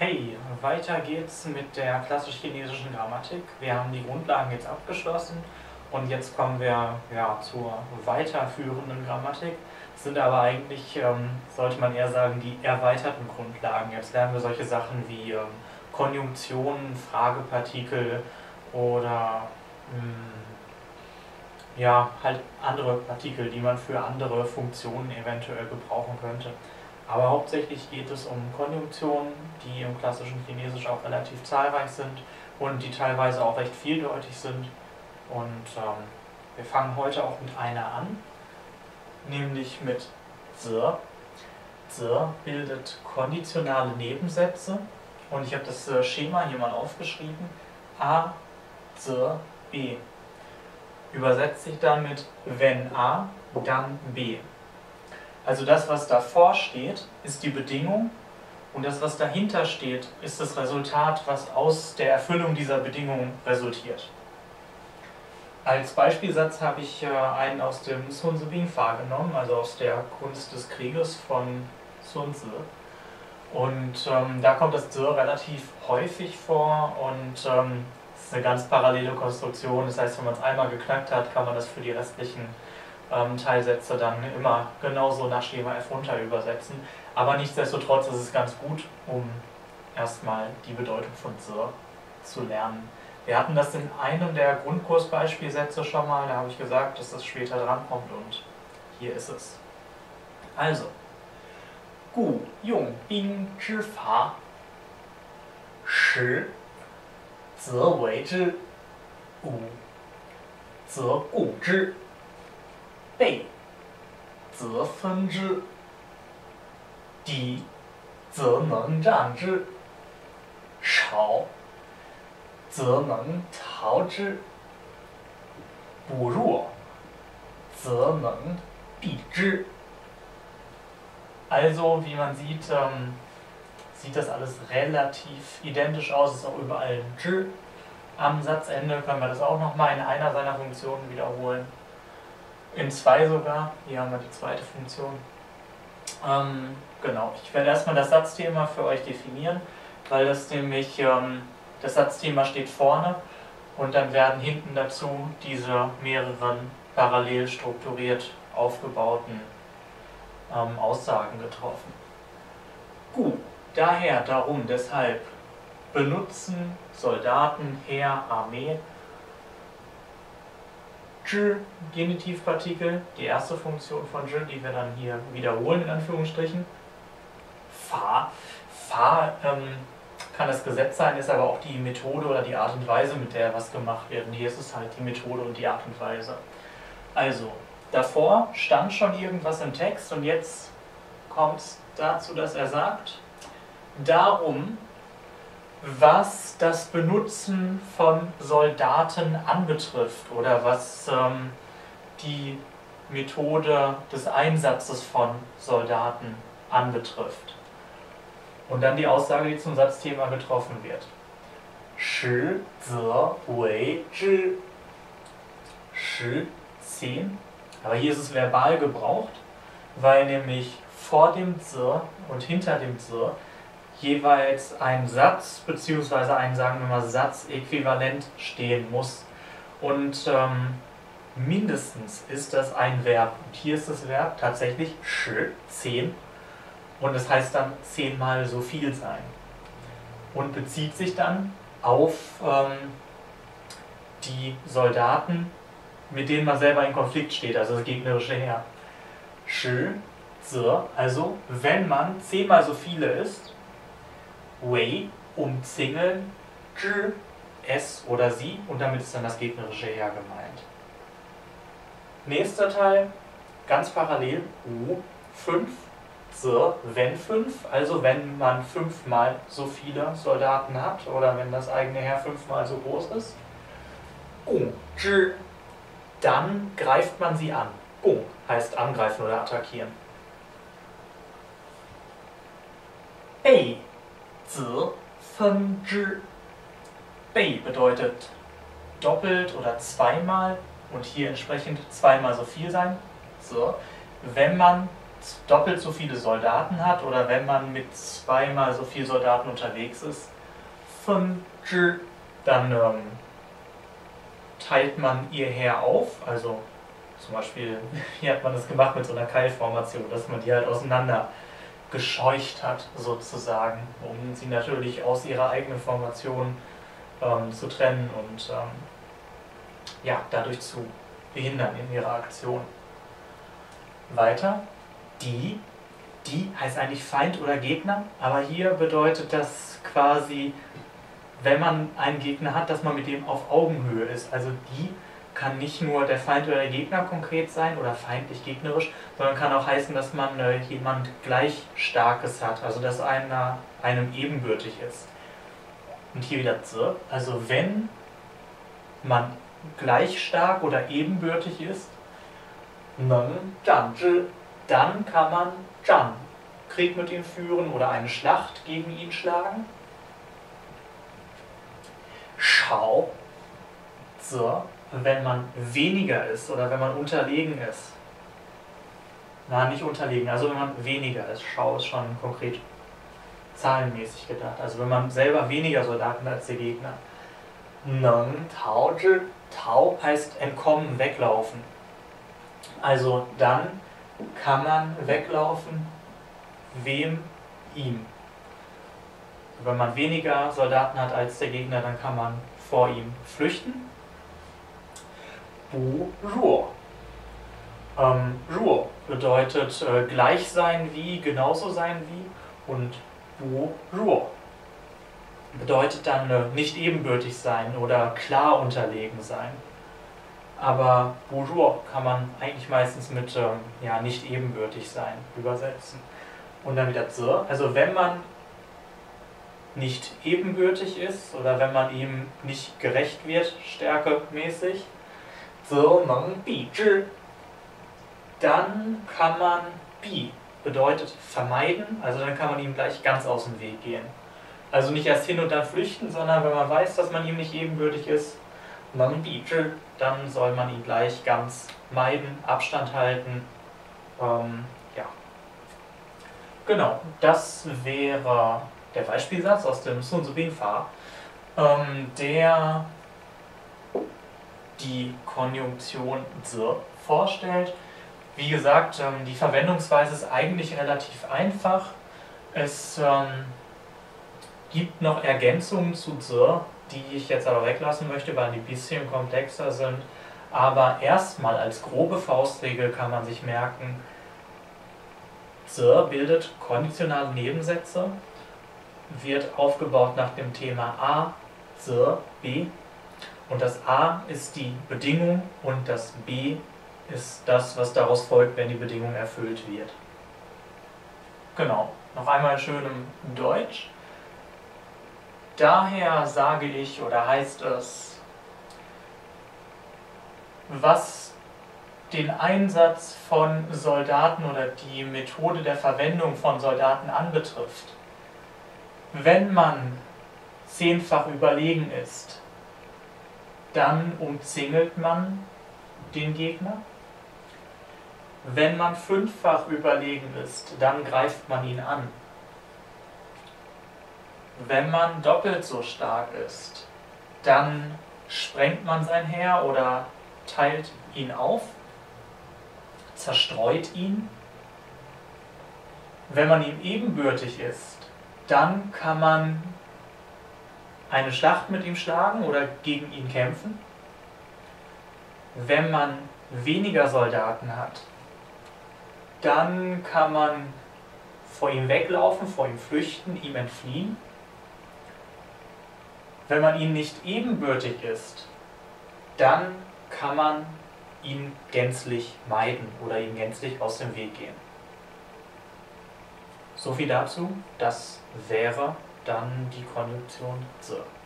Hey, weiter geht's mit der klassisch-chinesischen Grammatik. Wir haben die Grundlagen jetzt abgeschlossen und jetzt kommen wir zur weiterführenden Grammatik. Das sind aber eigentlich, sollte man eher sagen, die erweiterten Grundlagen. Jetzt lernen wir solche Sachen wie Konjunktionen, Fragepartikel oder halt andere Partikel, die man für andere Funktionen eventuell gebrauchen könnte. Aber hauptsächlich geht es um Konjunktionen, die im klassischen Chinesisch auch relativ zahlreich sind und die teilweise auch recht vieldeutig sind. Und wir fangen heute auch mit einer an, nämlich mit Zi. Zi bildet konditionale Nebensätze und ich habe das Schema hier mal aufgeschrieben. A, Zi, B. Übersetzt sich dann mit wenn A, dann B. Also das, was davor steht, ist die Bedingung und das, was dahinter steht, ist das Resultat, was aus der Erfüllung dieser Bedingung resultiert. Als Beispielsatz habe ich einen aus dem Sun Tzu Bing Fa genommen, also aus der Kunst des Krieges von Sun Tzu. Und da kommt das Zi relativ häufig vor und es ist eine ganz parallele Konstruktion. Das heißt, wenn man es einmal geknackt hat, kann man das für die restlichen Teilsätze dann immer genauso nach Schema F runter übersetzen. Aber nichtsdestotrotz ist es ganz gut, um erstmal die Bedeutung von Zi zu lernen. Wir hatten das in einem der Grundkursbeispielsätze schon mal, da habe ich gesagt, dass das später drankommt und hier ist es. Also, Gu Yong Bing Zhi Fa Shi Zi Wei Zhi Gu Zi Gu Zhi 备 则分之 敌 则能战之 少 则能逃之 不弱 则能避之 Also, wie man sieht, sieht das alles relativ identisch aus, es ist auch überall ein Zhi. Am Satzende können wir das auch nochmal in einer seiner Funktionen wiederholen. In zwei sogar, hier haben wir die zweite Funktion. Genau, ich werde erstmal das Satzthema für euch definieren, weil das nämlich, das Satzthema steht vorne und dann werden hinten dazu diese mehreren parallel strukturiert aufgebauten Aussagen getroffen. Gut, daher, darum, deshalb benutzen Soldaten, Heer, Armee Zhi, Genitivpartikel, die erste Funktion von Zhi, die wir dann hier wiederholen, in Anführungsstrichen. Fa, Fa kann das Gesetz sein, ist aber auch die Methode oder die Art und Weise, mit der was gemacht wird. Und hier ist es halt die Methode und die Art und Weise. Also, davor stand schon irgendwas im Text und jetzt kommt es dazu, dass er sagt, darum, was das Benutzen von Soldaten anbetrifft oder was die Methode des Einsatzes von Soldaten anbetrifft. Und dann die Aussage, die zum Satzthema getroffen wird. Shi Zi Wei Zhi. Shi 10. Aber hier ist es verbal gebraucht, weil nämlich vor dem Zi und hinter dem Zi jeweils ein Satz bzw. ein, sagen wir mal, Satzäquivalent stehen muss. Und mindestens ist das ein Verb. Und hier ist das Verb tatsächlich 10 und es heißt dann 10-mal so viel sein. Und bezieht sich dann auf die Soldaten, mit denen man selber in Konflikt steht, also das gegnerische Heer. Shi, Zi, also wenn man 10-mal so viele ist, Wei, umzingeln, Zhi, es oder sie, und damit ist dann das gegnerische Heer gemeint. Nächster Teil, ganz parallel, U, 5, Zi, wenn 5, also wenn man 5-mal so viele Soldaten hat oder wenn das eigene Heer 5-mal so groß ist. Gong, Zhi, dann greift man sie an. Gong heißt angreifen oder attackieren. Bei Zi Fen Zhi. Bei bedeutet doppelt oder zweimal und hier entsprechend zweimal so viel sein. So, wenn man doppelt so viele Soldaten hat oder wenn man mit zweimal so vielen Soldaten unterwegs ist, dann teilt man ihr Heer auf, also zum Beispiel, hier hat man das gemacht mit so einer Keilformation, dass man die halt auseinander gescheucht hat, sozusagen, um sie natürlich aus ihrer eigenen Formation zu trennen und ja, dadurch zu behindern in ihrer Aktion. Weiter, die heißt eigentlich Feind oder Gegner, aber hier bedeutet das quasi, wenn man einen Gegner hat, dass man mit dem auf Augenhöhe ist. Also die kann nicht nur der Feind oder der Gegner konkret sein oder feindlich gegnerisch, sondern kann auch heißen, dass man jemand gleich Starkes hat, also dass einer einem ebenbürtig ist. Und hier wieder Z, also wenn man gleich stark oder ebenbürtig ist, dann kann man Krieg mit ihm führen oder eine Schlacht gegen ihn schlagen. Schau, wenn man weniger ist oder wenn man unterlegen ist. Na, nicht unterlegen, also wenn man weniger ist. Schau ist schon konkret zahlenmäßig gedacht. Also wenn man selber weniger Soldaten hat als der Gegner. Tao heißt entkommen, weglaufen. Also dann kann man weglaufen, wem? Ihm. Wenn man weniger Soldaten hat als der Gegner, dann kann man vor ihm flüchten. Ruo. Ruo bedeutet gleich sein wie, genauso sein wie, und Ruo bedeutet dann nicht ebenbürtig sein oder klar unterlegen sein. Aber Ruo kann man eigentlich meistens mit ja, nicht ebenbürtig sein übersetzen. Und dann wieder Z, also wenn man nicht ebenbürtig ist oder wenn man ihm nicht gerecht wird, stärkemäßig, dann kann man Bi, bedeutet vermeiden, also dann kann man ihm gleich ganz aus dem Weg gehen. Also nicht erst hin und dann flüchten, sondern wenn man weiß, dass man ihm nicht ebenbürtig ist, dann soll man ihn gleich ganz meiden, Abstand halten. Ja. Genau, das wäre der Beispielsatz aus dem Sun Su Bing Fa, der die Konjunktion Z vorstellt. Wie gesagt, die Verwendungsweise ist eigentlich relativ einfach. Es gibt noch Ergänzungen zu Z, die ich jetzt aber weglassen möchte, weil die ein bisschen komplexer sind. Aber erstmal als grobe Faustregel kann man sich merken, Z bildet konditionale Nebensätze, wird aufgebaut nach dem Thema A, Z, B. Und das A ist die Bedingung und das B ist das, was daraus folgt, wenn die Bedingung erfüllt wird. Genau, noch einmal schön im Deutsch. Daher sage ich oder heißt es, was den Einsatz von Soldaten oder die Methode der Verwendung von Soldaten anbetrifft, wenn man 10-fach überlegen ist, dann umzingelt man den Gegner. Wenn man 5-fach überlegen ist, dann greift man ihn an. Wenn man doppelt so stark ist, dann sprengt man sein Heer oder teilt ihn auf, zerstreut ihn. Wenn man ihm ebenbürtig ist, dann kann man eine Schlacht mit ihm schlagen oder gegen ihn kämpfen. Wenn man weniger Soldaten hat, dann kann man vor ihm weglaufen, vor ihm flüchten, ihm entfliehen. Wenn man ihm nicht ebenbürtig ist, dann kann man ihn gänzlich meiden oder ihm gänzlich aus dem Weg gehen. So viel dazu, das wäre dann die Konjunktion Z.